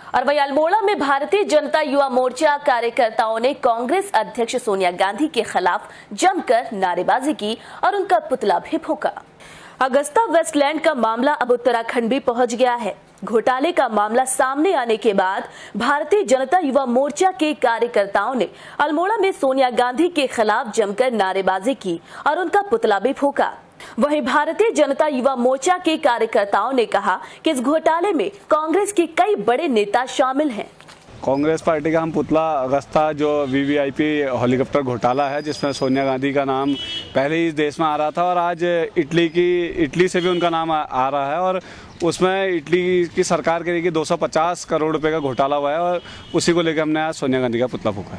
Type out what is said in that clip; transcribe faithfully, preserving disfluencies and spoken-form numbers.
और वहीं अल्मोड़ा में भारतीय जनता युवा मोर्चा कार्यकर्ताओं ने कांग्रेस अध्यक्ष सोनिया गांधी के खिलाफ जमकर नारेबाजी की और उनका पुतला भी फूंका। अगस्ता वेस्टलैंड का मामला अब उत्तराखंड भी पहुंच गया है। घोटाले का मामला सामने आने के बाद भारतीय जनता युवा मोर्चा के कार्यकर्ताओं ने अल्मोड़ा में सोनिया गांधी के खिलाफ जमकर नारेबाजी की और उनका पुतला भी फूंका। वहीं भारतीय जनता युवा मोर्चा के कार्यकर्ताओं ने कहा कि इस घोटाले में कांग्रेस के कई बड़े नेता शामिल हैं। कांग्रेस पार्टी का हम पुतला अगस्ता जो वीवीआईपी हेलीकॉप्टर घोटाला है, जिसमें सोनिया गांधी का नाम पहले ही इस देश में आ रहा था और आज इटली की इटली से भी उनका नाम आ, आ रहा है और उसमें इटली की सरकार करेगी दो सौ पचास करोड़ रुपए का घोटाला हुआ है और उसी को लेकर हमने आज सोनिया गांधी का पुतला फूंका है।